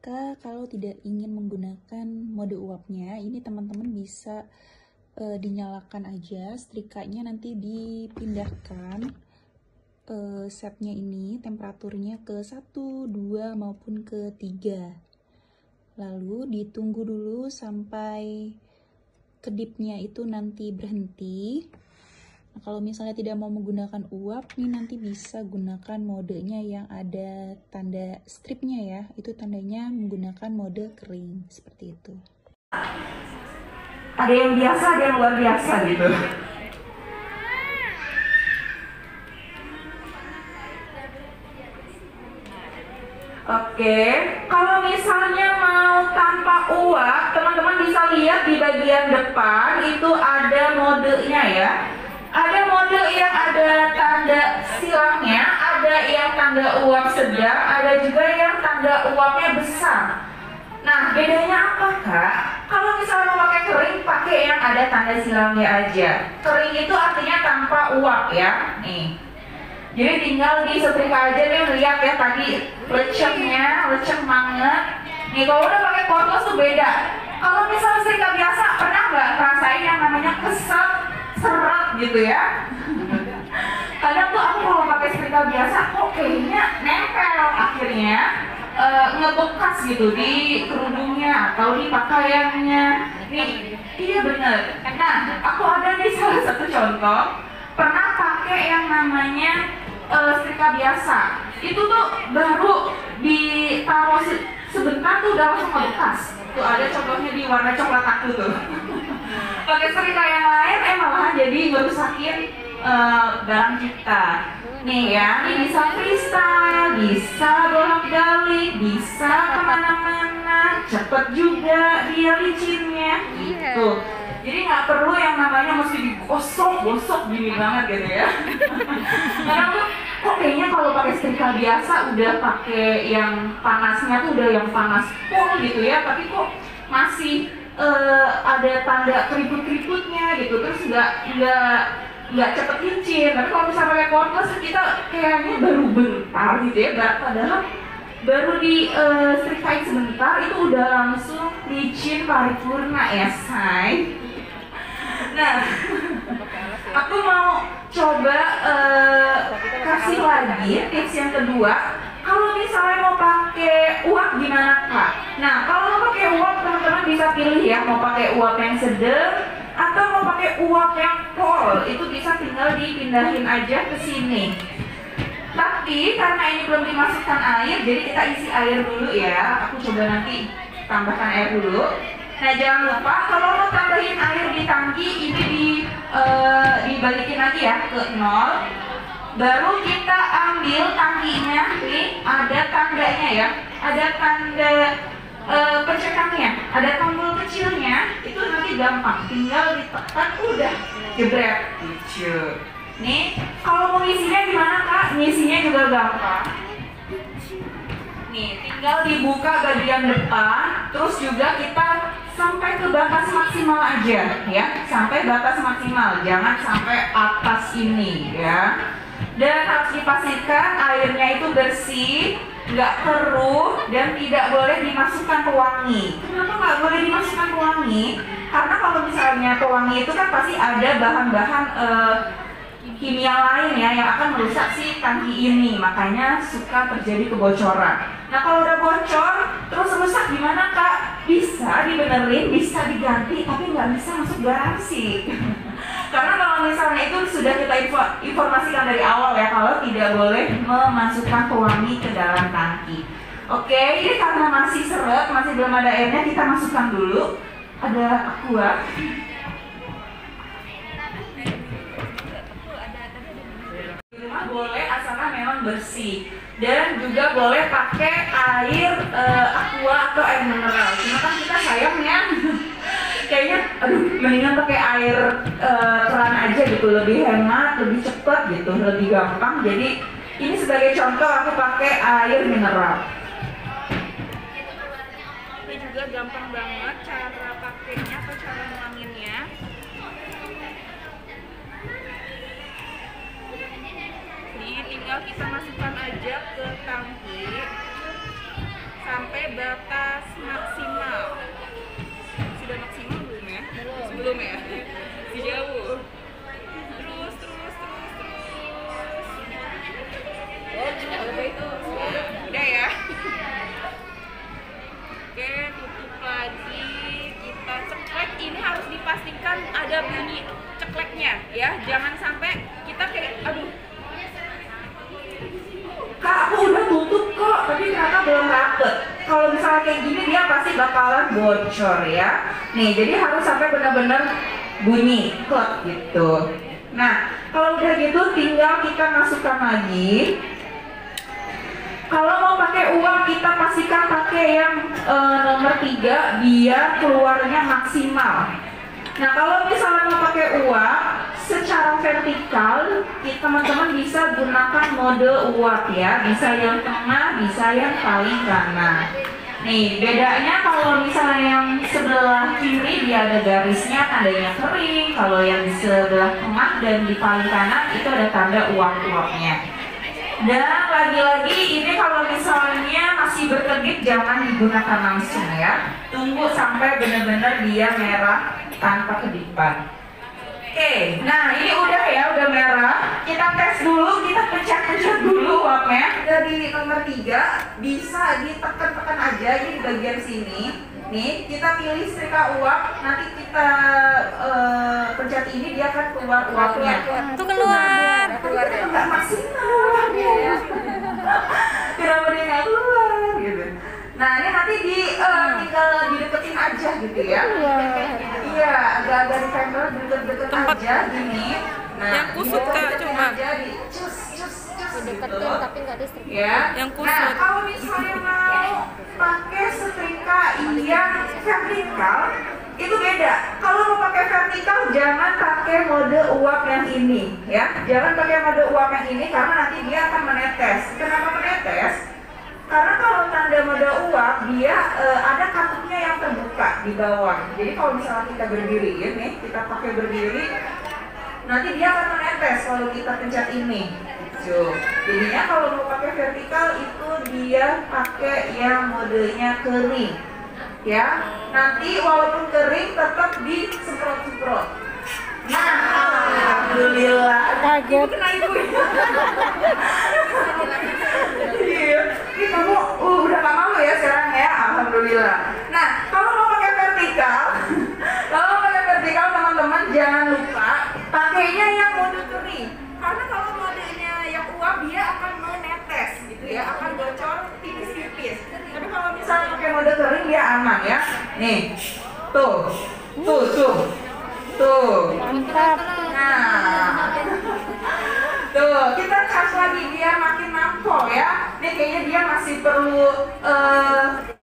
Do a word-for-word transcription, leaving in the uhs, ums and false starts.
Maka kalau tidak ingin menggunakan mode uapnya, ini teman-teman bisa e, dinyalakan aja setrikanya, nanti dipindahkan e, setnya ini temperaturnya ke satu, dua maupun ke tiga. Lalu ditunggu dulu sampai kedipnya itu nanti berhenti. Nah, kalau misalnya tidak mau menggunakan uap, nih nanti bisa gunakan modenya yang ada tanda stripnya ya. Itu tandanya menggunakan mode kering, seperti itu. Ada yang biasa, ada yang luar biasa gitu. Oke, kalau misalnya mau tanpa uap, teman-teman bisa lihat di bagian depan itu ada modenya ya. Ada mode yang ada tanda silangnya, ada yang tanda uap sedang, ada juga yang tanda uapnya besar. Nah, bedanya apa kak? Kalau misalnya mau pakai kering, pakai yang ada tanda silangnya aja. Kering itu artinya tanpa uap ya. Nih, jadi tinggal di setrika aja nih, lihat ya tadi leceknya, lecek banget. Nih kalau udah pakai cordless tuh beda. Kalau misalnya setrika biasa, pernah nggak ngerasain yang namanya kesel? Seret gitu ya. Kadang tuh aku kalau pakai setrika biasa kok kayaknya nempel akhirnya e, ngebekas gitu di kerudungnya atau di pakaiannya. Nih, iya bener. Nah, aku ada nih salah satu contoh pernah pakai yang namanya e, setrika biasa. Itu tuh baru ditaruh se sebentar tuh udah langsung ngebekas. Tuh ada contohnya di warna coklat aku tuh. Pakai setrika yang lain eh malah jadi ngerusakin uh, barang kita. Nih ya, ini bisa freestyle, bisa bolak-balik, bisa kemana-mana, cepet juga dia licinnya gitu. Jadi nggak perlu yang namanya mesti digosok-gosok gini banget gitu ya. Karena tuh kok kayaknya kalau pakai setrika biasa udah pakai yang panasnya tuh udah yang panas full gitu ya, tapi kok masih Uh, ada tanda keriput-keriputnya gitu, terus nggak nggak nggak cepet licin. Tapi kalau misalnya pakai cordless kita kayaknya baru bentar gitu ya, nggak, padahal baru di uh, setrikain sebentar itu udah langsung licin paripurna ya say. Nah, aku mau coba uh, kasih lagi tips yang kedua. Kalau misalnya mau pakai uap gimana kak? Nah, kalau mau pakai uap teman-teman bisa pilih ya, mau pakai uap yang sedang atau mau pakai uap yang pol. Itu bisa tinggal dipindahin aja ke sini. Tapi karena ini belum dimasukkan air, jadi kita isi air dulu ya. Aku coba nanti tambahkan air dulu. Nah, jangan lupa kalau mau tambahin air di tangki ini di uh, dibalikin lagi ya ke nol. Baru kita ambil tangkinya, nih ada tandanya ya, ada tanda e, pencetannya, ada tombol kecilnya, itu nanti gampang, tinggal ditekan udah jebret. Lucu. Nih, kalau mau ngisinya gimana kak? Ngisinya juga gampang. Nih, tinggal dibuka bagian depan, terus juga kita sampai ke batas maksimal aja ya, sampai batas maksimal, jangan sampai atas ini ya. Dan harus dipastikan airnya itu bersih, nggak keruh, dan tidak boleh dimasukkan pewangi. Kenapa nggak boleh dimasukkan pewangi? Karena kalau misalnya pewangi itu kan pasti ada bahan-bahan uh, kimia lain ya yang akan merusak si tangki ini, makanya suka terjadi kebocoran. Nah kalau udah bocor, terus rusak gimana kak? Bisa dibenerin, bisa diganti, tapi nggak bisa masuk garansi. Karena kalau misalnya itu sudah kita info, informasikan dari awal ya, kalau tidak boleh memasukkan pewangi ke dalam tangki. Oke, ini karena masih seret, masih belum ada airnya, kita masukkan dulu. Ada aqua. Di rumah boleh asalkan memang bersih, dan juga boleh pakai air uh, aqua atau air mineral. Cuma kan kita sayangnya kayaknya aduh mendingan pakai air e, keran aja gitu, lebih hemat, lebih cepat gitu, lebih gampang. Jadi ini sebagai contoh aku pakai air mineral. Ini juga gampang banget cara pakainya atau cara nuanginnya. Ini tinggal kita masukkan aja ke tangki. sampai batas maksimal. Sudah maksimal belum ya? Belum ya? Masih jauh. Terus, terus, terus, terus. Udah itu. Udah ya. Oke, tutup lagi. Kita ceklek. Ini harus dipastikan ada bunyi cekleknya ya. Jangan sampai kita kayak aduh. Kak, aku udah tutup kok, tapi ternyata belum rapet. Kalau misalnya kayak gini dia pasti bakalan bocor ya. Nih, jadi harus sampai benar-benar bunyi klek gitu. Nah, kalau udah gitu tinggal kita masukkan lagi. Kalau mau pakai uang kita pastikan pakai yang e, nomor tiga biar keluarnya maksimal. Nah, kalau misalnya mau pakai uap secara vertikal, teman-teman bisa gunakan mode uap ya. Bisa yang tengah, bisa yang paling kanan. Nih, bedanya kalau misalnya yang sebelah kiri dia ada garisnya, tandanya kering. Kalau yang di sebelah tengah dan di paling kanan itu ada tanda uap-uapnya. Dan lagi-lagi ini kalau misalnya masih berkedip jangan digunakan langsung ya. Tunggu sampai benar-benar dia merah tanpa kedipan. Oke, nah ini udah ya, udah merah. Kita tes dulu, kita pencet-pencet dulu uapnya. Dari nomor tiga bisa ditekan-tekan aja ini di bagian sini. Nih, kita pilih setrika uap, nanti kita uh, pencet ini dia akan keluar uapnya. Tuh keluar. Keluar ya. Enggak maksimal uapnya. Kenapa dia nggak keluar gitu. Nah, ini nanti di uh, tinggal dideketin aja gitu ya. Iya, agak-agak di camera deket-deket aja gini. Nah, yang kusut Kak cuma. aja di cus cus cus Deketin gitu. tapi nggak distrik. Ya. Yang kusut. Nah, kalau misalnya mau pakai setrika yang vertikal itu beda. Kalau mau pakai vertikal jangan pakai mode uap yang ini ya. Jangan pakai mode uap yang ini karena nanti dia akan menetes. Kenapa menetes? Karena kalau tanda mode uap dia e, ada katupnya yang terbuka di bawah. Jadi kalau misalnya kita berdiri ini, kita pakai berdiri, nanti dia akan menetes kalau kita pencet ini. Gitu. Jadinya kalau mau pakai vertikal itu dia pakai yang modenya kering. Ya, nanti walaupun kering tetap disemprot-semprot. Nah, alhamdulillah. Kaget. Kena ibu. Iya, ini kamu uh, udah gak malu ya sekarang ya, alhamdulillah. Nah, kalau mau pakai vertikal, kalau mau pakai vertikal teman-teman jangan lupa pakainya yang mode kering. Karena kalau modenya yang uap dia akan menetes gitu ya, akan bocor tipis-tipis. Tapi kalau misalnya pakai mode kering dia aman ya. Nih, tuh, tuh, tuh, tuh. Mantap. Nah, tuh kita charge lagi biar makin nampol ya. Ini kayaknya dia masih perlu uh,